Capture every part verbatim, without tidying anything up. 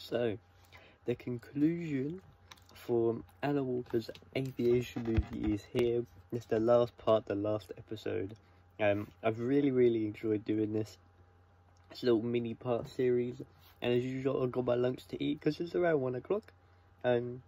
So, the conclusion for Alan Walker's aviation movie is here. It's the last part, the last episode. Um, I've really, really enjoyed doing this. It's a little mini part series, and as usual, I've got my lunch to eat because it's around one o'clock. Um,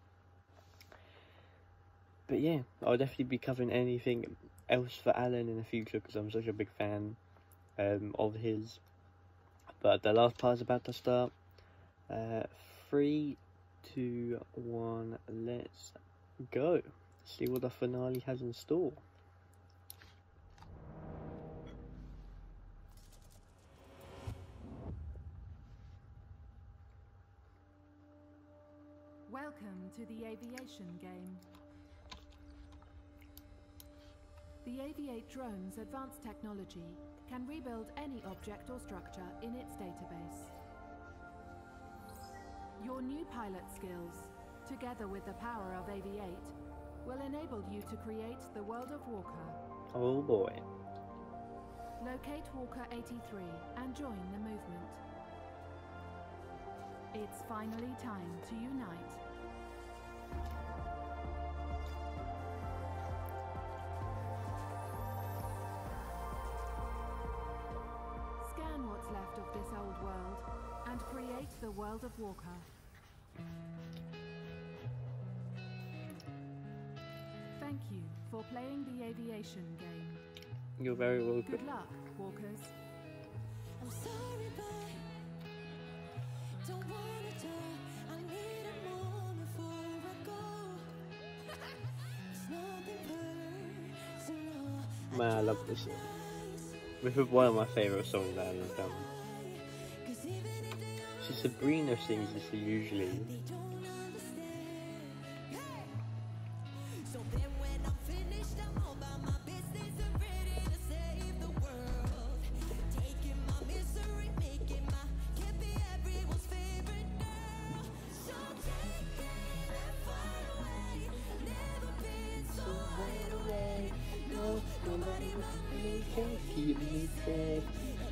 but yeah, I'll definitely be covering anything else for Alan in the future because I'm such a big fan um, of his. But the last part is about to start. Uh, three, two, one, let's go. See what the finale has in store. Welcome to the aviation game. The Aviate drone's advanced technology can rebuild any object or structure in its database. Your new pilot skills, together with the power of Aviate, will enable you to create the world of Walker. Oh boy. Locate Walker eighty-three and join the movement. It's finally time to unite. Scan what's left of this old world and create the world of Walker. Thank you for playing the aviation game. You're very welcome. Good luck, Walkers. I'm sorry, but don't wanna die. I need a moment before I go. It's nothing personal. Man, I love this song. This is one of my favourite songs that Alan's done. So Sabrina sings this usually. Keep me safe.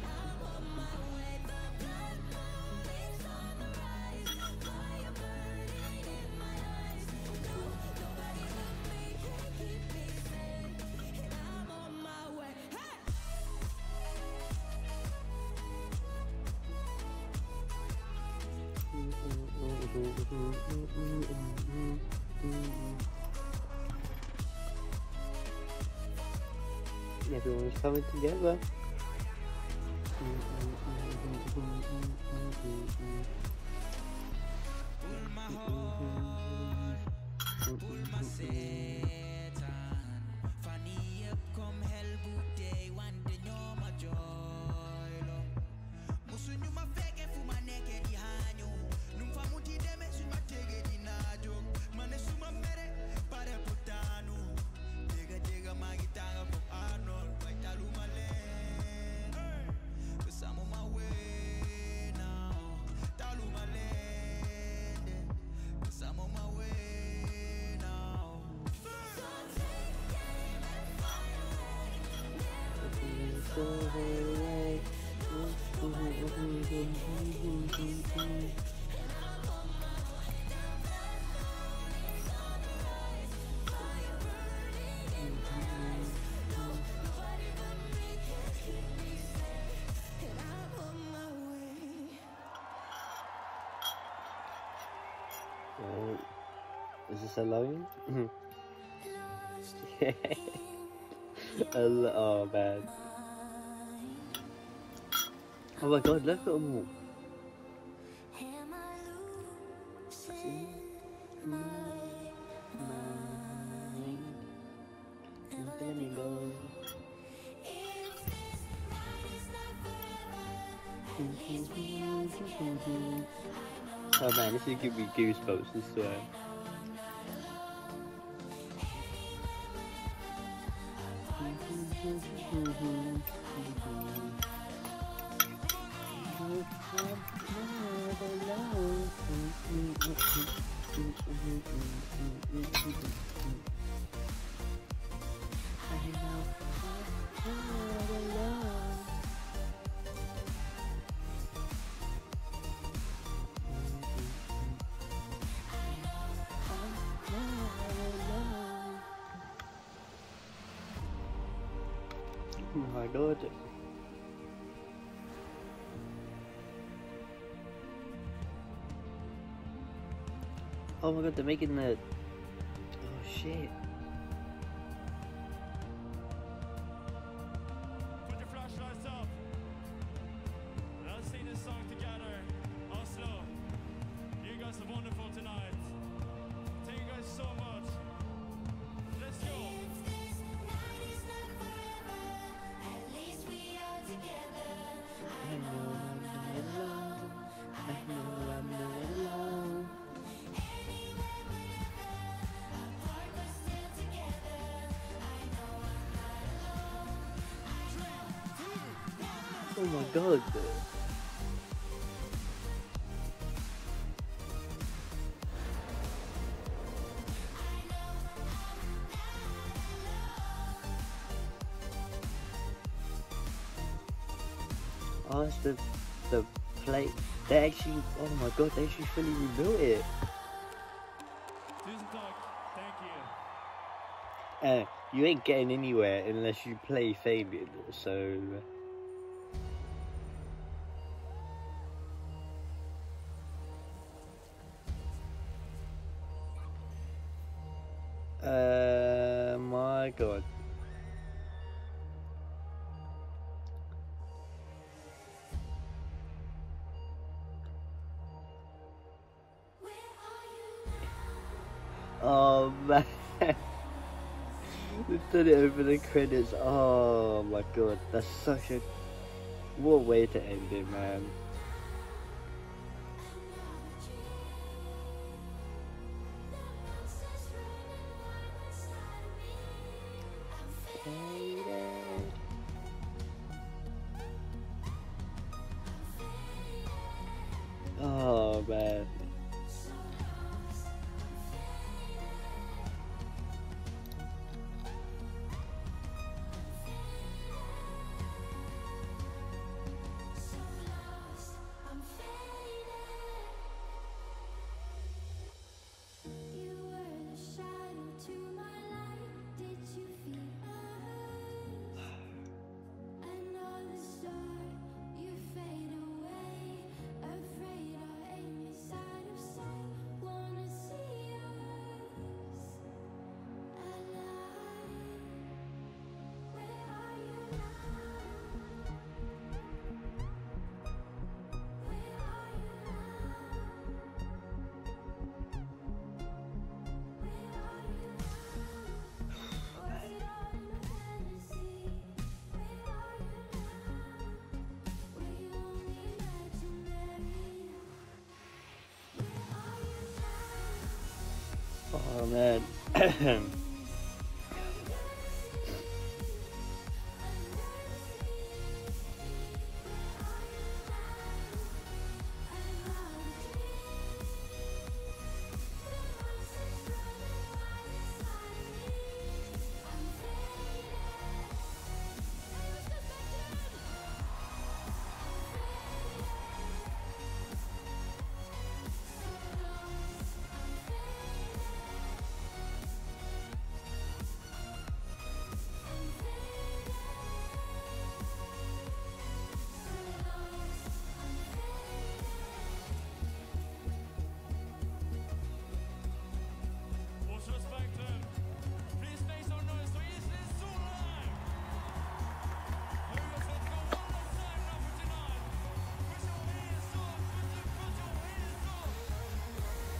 Everyone's coming together. Oh, is this alone? Oh man. Oh my god, look at them all. Oh man, this is giving me goosebumps, I swear. my god. Oh my god, they're making the... Oh shit. Put your flashlights up. Let's sing this song together. Oslo, you guys are wonderful tonight. Thank you guys so much. Let's go. If this night is not forever, at least we are together. I know I'm not alone. I know I'm not alone. Anywhere, whenever, apart but still together. I know I'm not alone. Oh my god. Oh, it's the the plate. They actually, oh my god, they actually fully rebuilt it. Tusen takk. Thank you. Uh, you ain't getting anywhere unless you play Fabian. So, uh, my god. Where are you now? Oh man. They've done it over the credits. Oh my god, that's such a... What a way to end it, man. Oh man. You were the shadow to my light. Did you feel us? Another star, you fade away. Afraid our aim is out of sight. Wanna see us alive? Where are you now? Where are you now? Oh man. Oslo Spektrum. Please make some noise for Island Solheim. Hey, let's go one last time now for tonight. Put your hands up. Put your, put your hands up.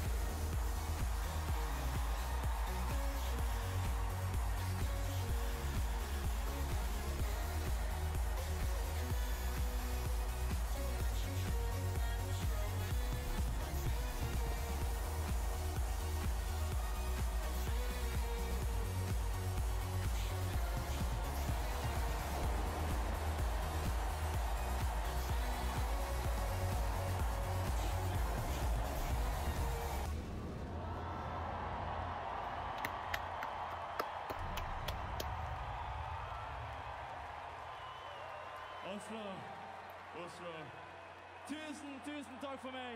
Oslo, Oslo. Tusen, tusen takk for meg.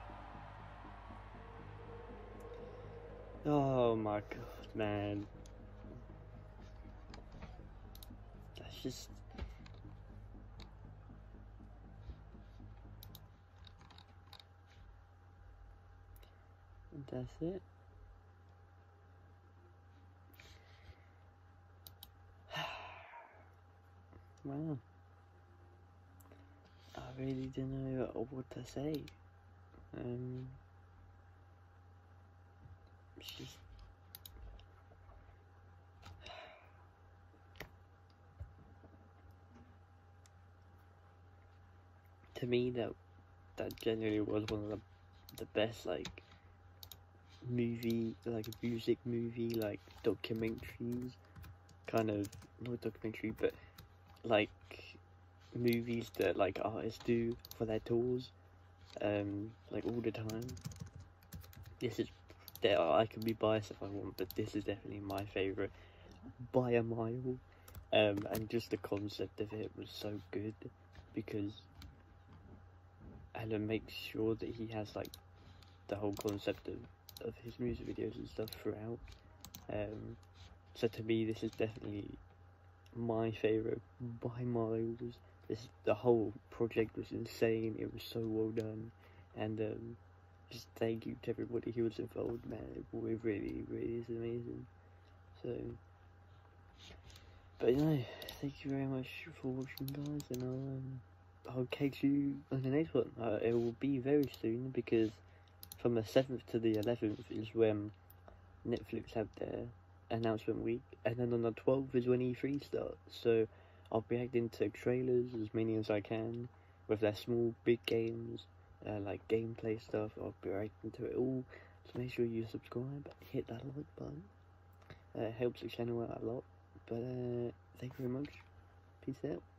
Oh my god, man. just that's it. Wow. I really don't know what to say. Um, it's just to me that that generally was one of the the best like movie like music movie like documentaries, kind of not documentary but like movies that like artists do for their tours, um, like all the time. This is there. I can be biased if I want, but this is definitely my favourite by a mile. Um, and just the concept of it was so good because Alan makes sure that he has like the whole concept of, of his music videos and stuff throughout. Um, so to me, this is definitely my favourite by miles. This the whole project was insane. It was so well done, and um, just thank you to everybody who was involved, man. It really, really is amazing. So, but no, thank you very much for watching, guys, and I'll um, I'll catch you on the next one. Uh, it will be very soon because from the seventh to the eleventh is when Netflix have their announcement week, and then on the twelfth is when E three starts. So I'll be reacting to trailers as many as I can with their small, big games, uh, like gameplay stuff. I'll be reacting to it all. So make sure you subscribe, hit that like button. Uh, it helps the channel out a lot. But uh, thank you very much. Peace out.